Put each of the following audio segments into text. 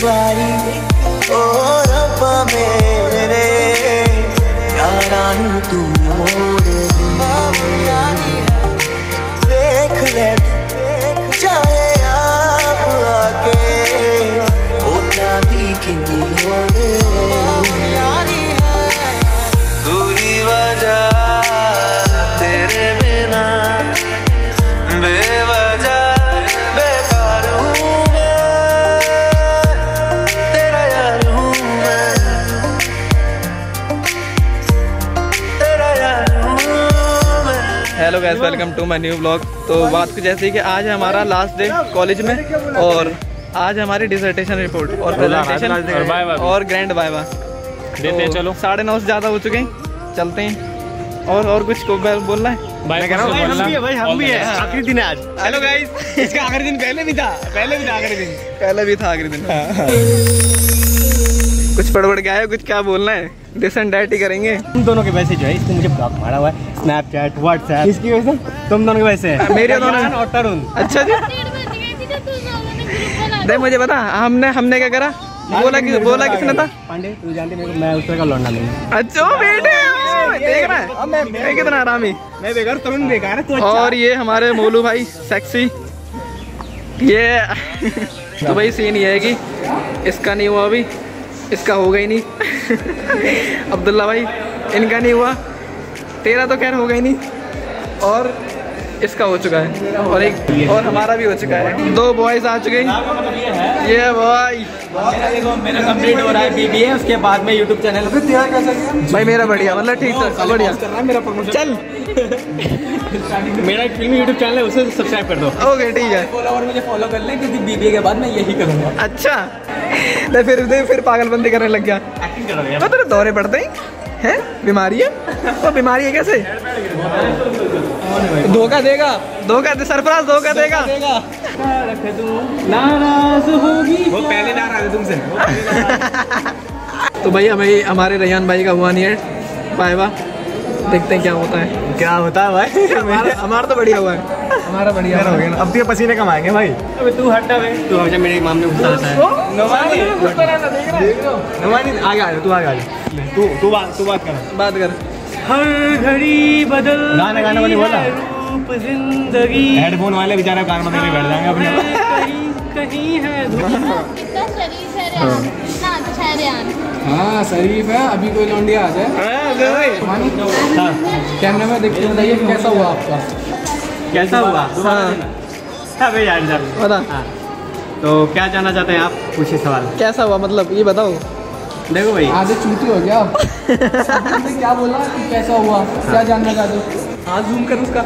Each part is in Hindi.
बारी ओ रब्बा मेरे यारा तू मोड़ देख ले चाहे आप आके उतना भी दूरी वजह तेरे बिना बेवजह बेकार हूँ मैं, तेरा यार हूँ मैं, तेरा यार हूँ मैं। Hello guys, welcome to my new blog. तो बात कुछ ऐसी कि आज है हमारा लास्ट डे कॉलेज में और आज हमारी डिसर्टेशन रिपोर्ट और प्रेजेंटेशन और ग्रैंड वाइवा देते हैं। चलो 9:30 से ज़्यादा हो चुके हैं, चलते हैं। और कुछ को बोलना है? मैं कह रहा हूँ हम भी है आखिरी दिन है आज। हेलो गाइस, इसका आखिरी दिन पहले भी था आखिरी दिन। कुछ पड़बड़ गया है, कुछ क्या बोलना है? दिस एंड डैट ही करेंगे तुम दोनों के वैसे जो है, इसको मुझे ब्लॉक मारा हुआ है स्नैपचैट व्हाट्सएप, इसकी वजह से तुम दोनों के वैसे है। मेरे दोनों और तरुण। अच्छा जी, देख मुझे पता हमने क्या करा, बोला किसने था? पांडे, तू जानती मेरे को, मैं उस तरह का लौंडा नहीं हूं। अच्छा बेटे देख रहा है मैं कितना आरामी, मैं बेकार, तरुण बेकार है। और ये हमारे मोलू भाई सेक्सी। ये तो भाई सीन ये है कि इसका नहीं हुआ अभी, इसका होगा ही नहीं। अब्दुल्ला भाई इनका नहीं हुआ, तेरा तो खैर होगा ही नहीं, और इसका हो चुका है और हमारा भी हो चुका है। 2 बॉयज आ चुके हैं। ये बॉय मेरा कंप्लीट हो रहा है BBA, उसके बाद में YouTube चैनल। भाई मेरा बढ़िया, मतलब ठीक था, बढ़िया मेरा प्रमोशन चल। मेरा फिल्मी YouTube चैनल है, उसे सब्सक्राइब कर दो। ओके ठीक है, फॉलोवर मुझे फॉलो कर ले, क्योंकि BBA के बाद मैं यही करूँगा। अच्छा फिर पागलबंदी करने लग गया। एक्टिंग कर रहा है। तो तेरे दौरे पड़ते हैं, बीमारी है? तो बीमारी है कैसे? धोखा देगा, सरफराज धोखा देगा। नाराज होगी, वो पहले नाराज है तुमसे। तो भाई हमारे रेहान भाई का हुआ नहीं है वाइवा, देखते हैं क्या होता है भाई। हमारा तो बढ़िया हुआ है, हमारा बढ़िया हो गया। अब तो पसीने कमाएंगे भाई। अबे तू हटा भाई, तू हमेशा मेरे मामले में घुसा रहता है। नवानी आगे आ जा, तू आगे आ जा, तू बात कर। हर घड़ी बदल गाना वाली बोला, जिंदगी हेडफोन वाले बेचारा कान में बैठ जाएंगे अपने। कहीं है हाँ शरीफ है, अभी कोई लौंडिया आ जाए। कैमरे में देखते बताइए कैसा हुआ आपका? कैसा हुआ? अबे यार बता। तो क्या जानना चाहते हैं आप? पूछिए सवाल। कैसा हुआ मतलब ये बताओ। देखो भाई, आधे चूती हो गया। क्या बोला कि कैसा हुआ, क्या जानना चाहते हो? हाथ जूम कर उसका।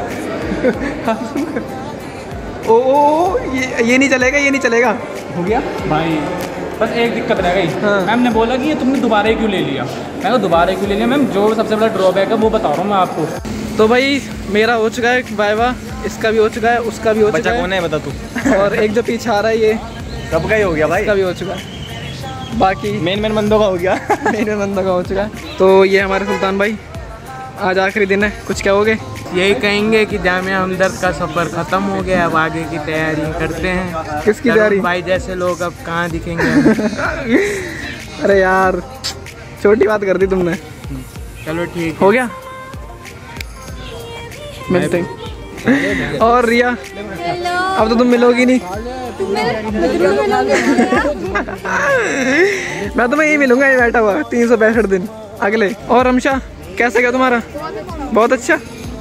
ओ ये नहीं चलेगा। हो गया भाई, बस एक दिक्कत रह गई। मैम ने बोला कि ये तुमने दोबारा क्यों ले लिया? मैं तो दोबारा क्यों ले लिया मैम, जो सबसे बड़ा ड्रॉबैक है वो बता रहा हूँ मैं आपको। तो भाई मेरा हो चुका है वाइवा, इसका भी हो चुका है, उसका भी हो चुका है। कौन है बता तू? और एक जो पीछे आ रहा है ये सबका ही हो गया भाई, इसका भी हो चुका है। बाकी मेन बंदों का हो गया। मेन बंदों का हो चुका है। तो ये हमारे सुल्तान भाई, आज आखिरी दिन है, कुछ क्या हो गए? यही कहेंगे कि जामिया हमदर्द का सफ़र ख़त्म हो गया, अब आगे की तैयारी करते हैं। किसकी तैयारी? भाई जैसे लोग अब कहाँ दिखेंगे। अरे यार छोटी बात कर दी तुमने। चलो ठीक हो गया, मिलते हैं। और रिया अब तो तुम मिलोगी नहीं। मैं तुम्हें यही मिलूंगा, ये बैठा हुआ 365 दिन अगले। और रमशा कैसा गया तुम्हारा? बहुत अच्छा।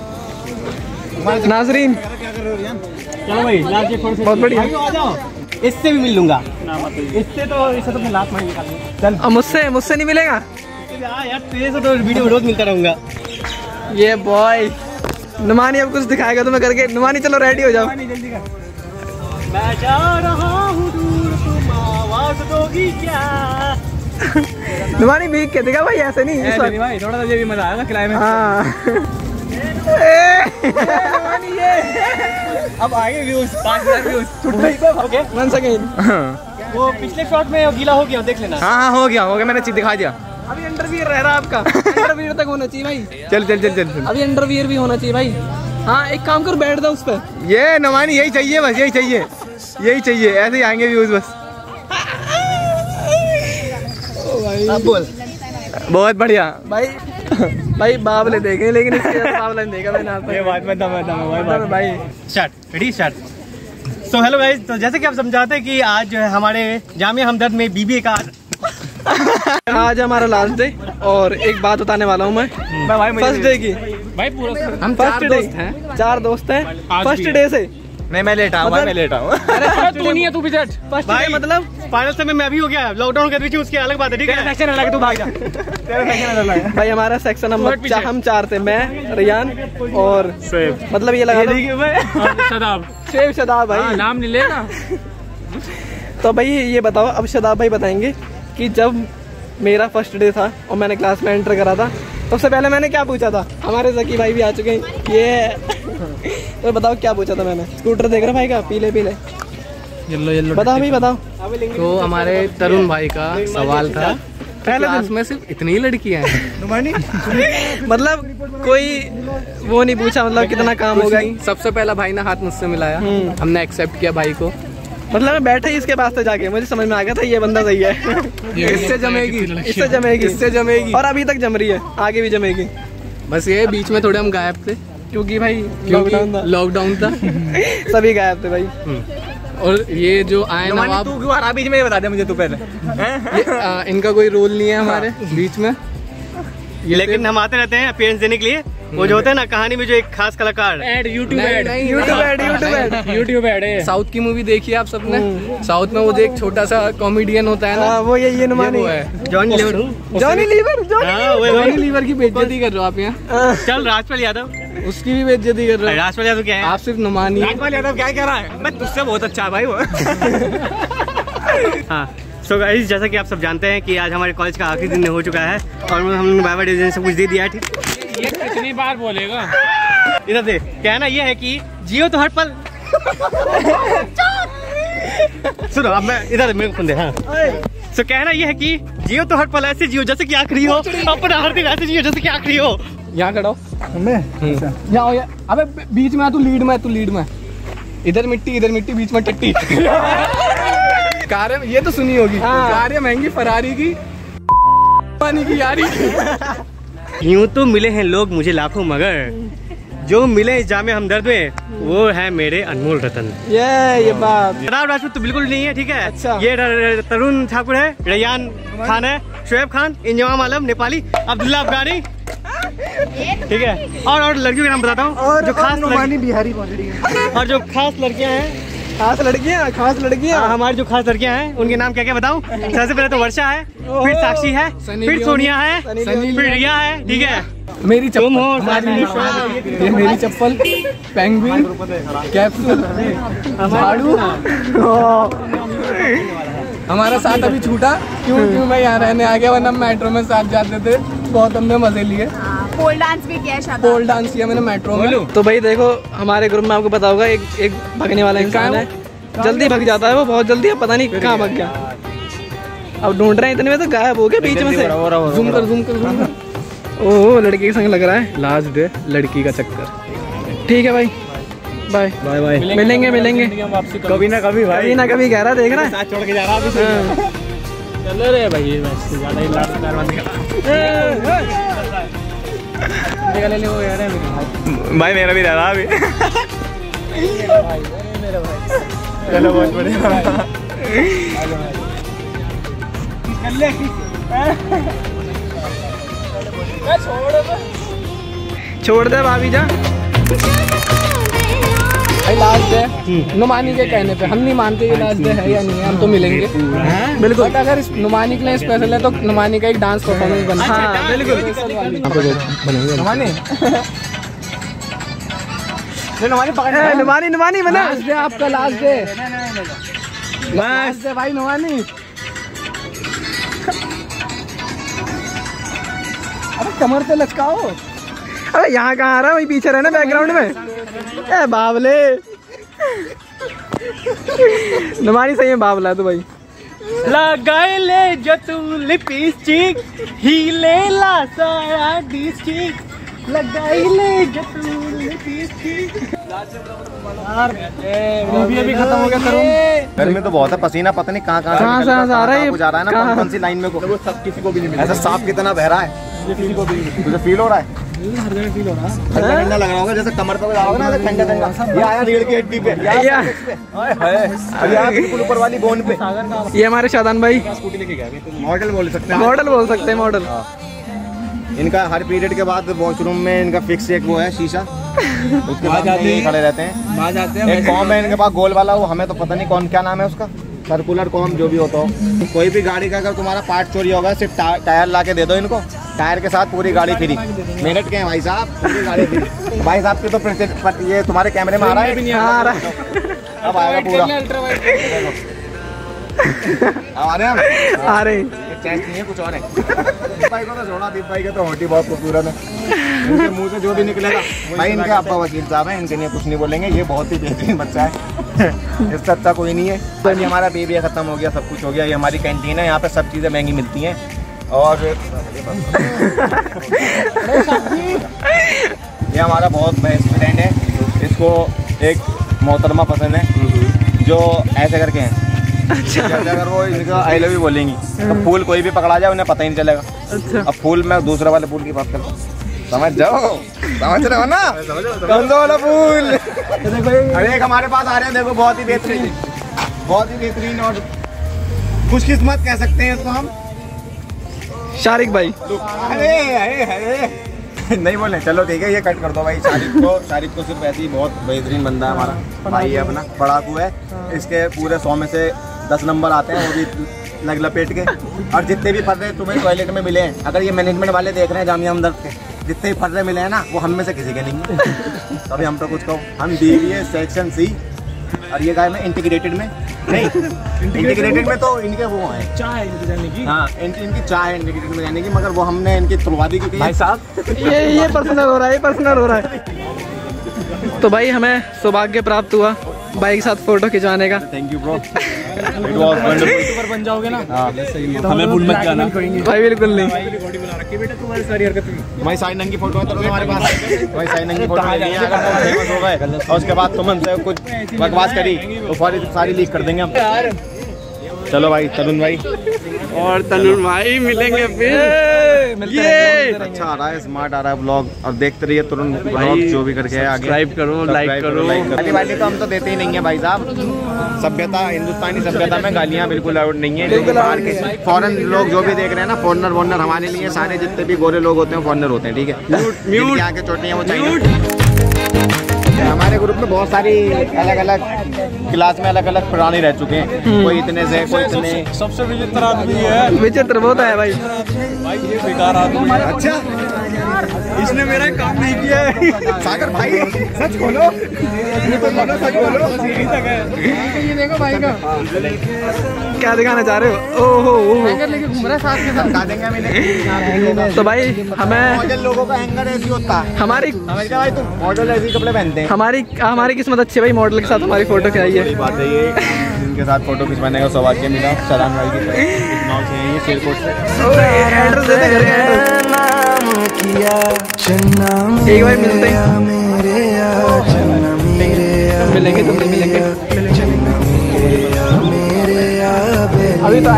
नाजरीन चलो भाई, बहुत बढ़िया। इससे भी मिल लूंगा, इससे तो मैं लास्ट में निकाल लूंगा। चल अब मुझसे नहीं मिलेगा यार, तेरे से तो वीडियो रोज मिलता रहूंगा। ये बॉय नुमानी अब कुछ दिखाएगा तुम्हें करके। नुमानी चलो रेडी हो जाओ। जल्दी कर। मैं जा रहा हूँ दूर, तुम आवाज दोगी क्या? नुमानी भीग के दिखा भाई, ऐसे नहीं इस वक्त। भाई थोड़ा सा ये भी मजा आएगा क्लाइमेक्स। हाँ अब आगे व्यूज 5000 व्यूज। Okay 1 second. वो पिछले शॉट में गीला हो गया, देख लेना। हाँ हो गया, मैंने चीज दिखा दिया। अभी अंडरवियर रह रहा है आपका। अंडरवियर तक होना चाहिए भाई। चल अभी अंडरवियर भी होना चाहिए भाई। हाँ एक काम कर, बैठ दो उस पर। ये नवानी यही चाहिए, बस यही चाहिए, ऐसे ही आएंगे व्यूज बस। अब बोल। बहुत बढ़िया भाई भाई बाबले देखे लेकिन इसके जैसा बाबला नहीं देखा मैंने आज तक। ये बात में दम है भाई start ready start. So hello guys, तो जैसे कि आप समझाते हैं कि आज जो है हमारे जामिया हमदर्द में बीबीए का आज हमारा लास्ट डे और एक बात बताने वाला हूँ मैं फर्स्ट डे की। भाई पूरा हम फर्स्ट डे हैं, 4 दोस्त हैं फर्स्ट डे से। नहीं मैं लेटा हूँ, मैं लेटा हूँ। अरे तू नहीं है, तू भी सेट। फर्स्ट डे मतलब फाइनल समय में अभी हो गया, लॉकडाउन के बीच उसकी अलग बात है, ठीक है। सेक्शन अलग है, तू भाग जा। तेरा सेक्शन अलग है भाई। हमारा सेक्शन हम 4 थे, मैं रियान और शोएब। मतलब ये लगा शदाब शदाब भाई। नाम नहीं लेना। तो भाई ये बताओ, अब शदाब भाई बताएंगे कि जब मेरा फर्स्ट डे था और मैंने क्लास में एंटर करा था, सबसे पहले मैंने क्या पूछा था। हमारे जकी भाई भी आ चुके हैं ये। तो बताओ क्या पूछा था मैंने। स्कूटर देख रहा भाई का, पीले पीले येलो बताओ भाई बताओ। तो हमारे तरुण भाई का सवाल था, क्लास में सिर्फ इतनी ही लड़कियां हैं। मतलब कोई वो नहीं पूछा मतलब कितना काम होगा। सबसे पहला भाई ने हाथ मुझसे मिलाया, हमने एक्सेप्ट किया भाई को। मतलब मैं बैठे ही इसके पास से जाके मुझे समझ में आ गया था ये बंदा सही है। इससे जमेगी, इससे जमेगी, इससे जमेगी। और अभी तक जम रही है, आगे भी जमेगी। बस ये बीच में थोड़े हम गायब थे क्योंकि भाई लॉकडाउन था। सभी गायब थे भाई। और ये जो आए ना, तू क्यों आ रहा बीच में, ये बता दे मुझे तू पहले। इनका कोई रोल नहीं है हमारे बीच में, लेकिन हम आते रहते हैं अपीयरेंस देने के लिए। वो जो होता है ना कहानी में जो एक खास कलाकार ऐड यूट्यूब ऐड है। साउथ की मूवी देखी है आप सबने? साउथ में वो जो एक छोटा सा कॉमेडियन होता है ना, वो ये नुमानी है Johnny Lever. Johnny Lever Johnny Lever की बेइज्जती कर रहे हो आप यहाँ। चल राजपाल यादव, उसकी भी बेइज्जती कर रहे हो। राजपाल यादव क्या है? आप सिर्फ नुमानी। राजपाल यादव क्या कह रहा है? मैं तुझसे बहुत अच्छा है भाई वो। हाँ सो गाइस, जैसा कि आप सब जानते हैं कि आज हमारे कॉलेज का आखिरी दिन हो चुका है और हमने बाय बाय डिवीजन सब कुछ दे दिया है, ठीक। ये कितनी बार बोलेगा? इधर से कहना ये है कि जियो तो हर पल। सुनो अब मैं इधर मेरे को सुन दे। हाँ तो कहना ये है कि जियो तो हर पल ऐसे जियो जैसे कि आखिरी हो, अपना हर दिन ऐसे जियो जैसे कि आखिरी हो। यहाँ खड़ा हो, यहाँ अबे बीच में तू लीड में। इधर मिट्टी बीच में टट्टी। कार ये तो सुनी होगी। कार है महंगी फरारी की, पानी की यारी। यूं तो मिले हैं लोग मुझे लाखों, मगर जो मिले इस जामिया हमदर्द में वो है मेरे अनमोल रतन। ये बात शदाब राजपूत तो बिल्कुल नहीं है, ठीक है। अच्छा। ये तरुण ठाकुर है, रैयान खान है, शोएब खान, इंजमाम आलम नेपाली, अब्दुल्ला अफगानी, ठीक है। और लड़कियों के नाम बताता हूँ जो खास बिहारी है। और जो खास लड़कियाँ हैं, खास लड़कियाँ हमारी जो खास लड़कियाँ हैं उनके नाम क्या क्या बताऊँ? सबसे पहले तो वर्षा है, फिर साक्षी है, फिर सोनिया है, फिर रिया है, ठीक है। मेरी तुम हो ये मेरी चप्पल, पेंगुइन, कैप्सूल, झाड़ू। हमारा साथ अभी छूटा क्यों मैं यहाँ रहने आ गया, वरना मेट्रो में साथ जाते थे, बहुत हमने मजे लिए। पोल डांस भी किया है, पोल डांस किया मैंने मेट्रो में। तो भाई देखो हमारे ग्रुप में आपको पता होगा एक भागने वाला इंसान है, जल्दी भाग जाता है वो, बहुत जल्दी। अब पता नहीं कहाँ भाग गया, अब ढूंढ रहे हैं इतने में तो गायब हो गया बीच में से। जूम कर। ओह लड़की के संग लग रहा है। लास्ट डे लड़की का चक्कर। ठीक है भाई, बाय बाय। मिलेंगे कभी ना कभी भाई, कभी ना कभी कह रहा है, देख रहा है। साथ छोड़ के जा रहा है। चलो रे भाई, ये बस ज्यादा ही लास्ट कारवां निकल ले वो यार है मेरे भाई मेरा भी रह रहा अभी। चलो बहुत बढ़िया। छोड़ दे भाभी जा। भाई लास्ट डे नुमानी के कहने पे, हम नहीं मानते ये लास्ट डे है या नहीं है, हम तो मिलेंगे बिल्कुल। बट अगर इस नुमानी के लिए स्पेशल है तो नुमानी का एक डांस परफॉर्मेंस बना। हाँ बिल्कुल नुमानी बना। लास्ट डे आपका, लास्ट डे भाई नुमानी। अरे कमर पे लचकाओ। अरे यहाँ कहाँ आ रहा है, वही पीछे रहना बैकग्राउंड में। ए बावले नुमानी सही है, बावला है तो भाई। लगाए ले जो तू लिपस्टिक हिले ला सारा डिस्ट्रिक्ट, लगाए ले जो तू लिपस्टिक। अभी खत्म हो गया तरुण। गर्मी तो बहुत है, पसीना पता नहीं कहाँ कहाँ से आ रहा है, कुछ आ रहा है ना, कौन सी लाइन में को सब किसी को भी नहीं, ऐसा सांप कितना बह रहा है, किसी को भी तुझे फील हो रहा है? हर जगह फील हो रहा है। ठंडा ठंडा लग रहा होगा, जैसे कमर पे लगाओगे ना, ठंडा ठंडा। ये आया रीढ़ की हड्डी पे, अभी बिल्कुल ऊपर वाली बोन पे। ये हमारे शादान भाई स्कूटी लेके गए, मॉडल बोल सकते हैं, मॉडल बोल सकते हैं, मॉडल। इनका हर पीरियड के बाद वॉशरूम में इनका फिक्स एक वो है शीशा, उसके बाद ये खड़े रहते हैं। एक कॉम है इनके पास गोल वाला, वो हमें तो पता नहीं कौन क्या नाम है उसका, सर्कुलर कॉम जो भी होता हो। कोई भी गाड़ी का अगर तुम्हारा पार्ट चोरी होगा, सिर्फ टायर ला के दे दो इनको, टायर के साथ पूरी गाड़ी फ्री। मिनट के हैं भाई साहब, पूरी गाड़ी फ्री। भाई साहब की तो ये तुम्हारे कैमरे में आ रहा है, आ रहा है, अब आएगा पूरा। आ रहे चेस्ट नहीं है, कुछ और है। दीप भाई को तो छोड़ा, दीप भाई के तो होटी बहुत खूबसूरत है, इनके मुंह से जो भी निकलेगा। भाई इनके अब्बा वकील साहब हैं, इनके लिए कुछ नहीं बोलेंगे, ये बहुत ही बेहतरीन बच्चा है, इससे अच्छा कोई नहीं है। तो ये हमारा बेबी खत्म हो गया, सब कुछ हो गया। ये हमारी कैंटीन है, यहाँ पे सब चीज़ें महंगी मिलती हैं। और ये हमारा बहुत बेस्ट फ्रेंड है, इसको एक मोहतरमा पसंद है जो ऐसे करके हैं। अच्छा, अगर वो इनका आई लव यू बोलेंगी तो फूल कोई भी पकड़ा जाए उन्हें पता ही नहीं चलेगा। अच्छा, अब फूल मैं दूसरे वाले फूल की बात करता हूँ, समझ जाओ, समझ रहे हो ना कौन सा वाला फूल। अरे एक हमारे पास आ रहे हैं, देखो बहुत ही बेहतरीन और खुशकिस्मत कह सकते हैं इसको हम, शारिक भाई। अरे नहीं बोले, चलो ठीक है, ये कट कर दो भाई। शारिक को सिर्फ ऐसे ही बहुत बेहतरीन बंदा है, हमारा भाई है, अपना पढ़ाकू है। इसके पूरे 100 में से 10 नंबर आते हैं, वो भी लग लपेट के। और जितने भी फर्रे तुम्हें टॉयलेट में मिले हैं, अगर ये मैनेजमेंट वाले देख रहे हैं जामिया हमदर्द के, जितने भी फर्रे मिले हैं ना, वो हम में से किसी के नहीं है। तभी हम तो कुछ कहो, हम BBA सेक्शन C, और ये गाय में इंटीग्रेटेड में नहीं, इंटीग्रेटेड में तो इनके वो हैं चाय जाने की, हाँ इनकी चाय है इंटीग्रेटेड में जाने की, मगर वो हमने इनकी तुड़वा दी क्योंकि भाई साहब ये पर्सनल हो रहा है, ये पर्सनल हो रहा है। तो भाई हमें सौभाग्य प्राप्त हुआ भाई के साथ फोटो खिंचवाने का। Thank you bro, it was wonderful. बन जाओगे ना, हमें भूल मत जाना भाई, बिल्कुल नहीं। भाई सारी नंगी फोटो है तुम्हारे पास, भाई सारी नंगी फोटो है, अगर फेमस हो गए और उसके बाद तुम हमसे कुछ बकवास करी तो सारी लीक कर देंगे हम। चलो भाई, तरुण भाई और तरुण भाई मिलेंगे फिर। ये अच्छा आ रहा है, स्मार्ट आ रहा है ब्लॉग, और देखते रहिए तरुण भाई जो भी करके है। आगे सब्सक्राइब करो, लाइक करो। गाली वाली तो हम तो देते ही नहीं है भाई साहब। सभ्यता, हिंदुस्तानी सभ्यता में गालियाँ बिल्कुल अलाउड नहीं है, क्योंकि बाहर के फॉरेन लोग जो भी देख रहे हैं ना, फॉरनर हमारे लिए सारे जितने भी गोरे लोग होते हैं फॉरनर होते हैं, ठीक है। म्यूट यहाँ के चोटी है वो चाहिए। हमारे ग्रुप में बहुत सारी अलग अलग क्लास में अलग अलग प्राणी रह चुके हैं, कोई इतने से कोई इतने। सबसे विचित्र आदमी है, विचित्र बहुत है भाई, ये बेकार आदमी है। अच्छा, इसने मेरा काम नहीं किया है। सागर भाई सच बोलो, सच बोलो। ये देखो भाई का क्या दिखाना चाह रहे हो? ओहो लेके घूम रहा है साथ के साथ। बता देंगे हमें। तो भाई हमें, मॉडल लोगों का हैंगर ऐसी होता है। हमारी भाई तुम मॉडल ऐसे कपड़े पहनते हैं। हमारी किस्मत अच्छी है भाई, मॉडल के साथ हमारी फोटो खिंचाई है। बात है ये, जिनके साथ फोटो खिंचवाने का सौभाग्य मिला शादान भाई की नाम से, ये शेरकोट से। एड्रेस दे दे, घर का एड्रेस। एक बार मिलते हैं, मिलेंगे तुमसे, मिलेंगे। अभी तो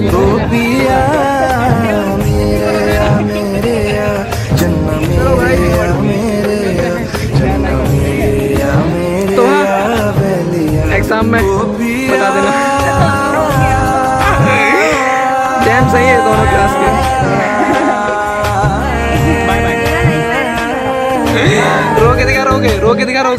तो एग्जाम में बता देना, टाइम सही है दोनों क्लास के। रोके दिखा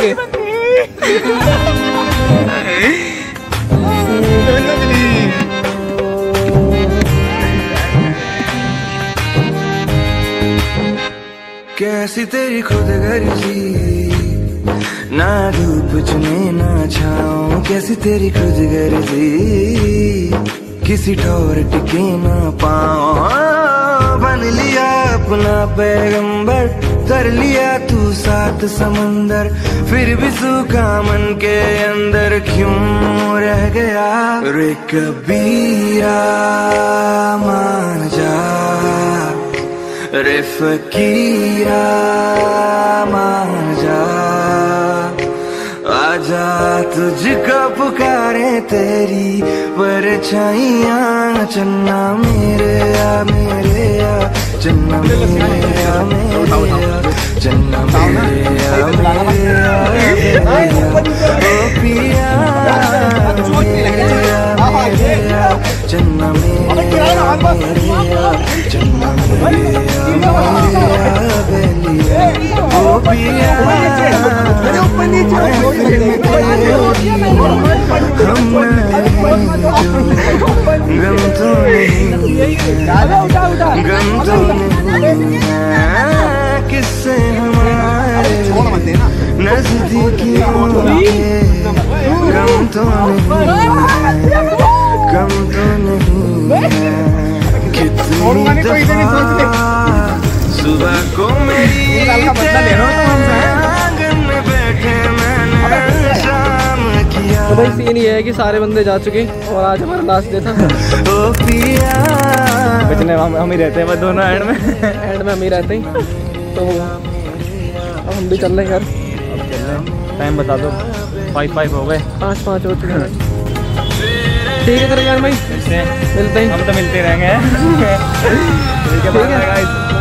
कैसी तेरी खुद गर्जी, ना धूप चुने ना छाँव, कैसी तेरी खुद गर्जी, किसी ठौर टिके ना पाँव। बन लिया अपना पैगंबर, कर लिया तू सात समंदर, फिर भी सूखा मन के अंदर क्यों रह गया। रे कबीरा मान जा, रे फकीरा मान जा, तुझको पुकारे तेरी परछाइयाँ, चन्ना मेरे आ चन्ना मेरे आ चन्ना मेरे आ ओ पिया चन्ना मेरे आ चन्ना ओ पिया किससे हमारे नजदीकियों के गम तो नहीं कितनी दफा सुबह को मेरी आंगन में बैठे मैंने शाम किया। तो भाई सीन ये है कि सारे बंदे जा चुके और आज हमारा लास्ट डे था। ओ पिया बचने हम ही रहते हैं बस दोनों एंड में हम ही रहते हैं। तो अब हम भी चल रहे हैं यार। टाइम बता दो। 5 हो गए, 5 हो चुके हैं। ठीक है यार भाई, मिलते हैं। हम तो मिलते रहेंगे। ठीक है।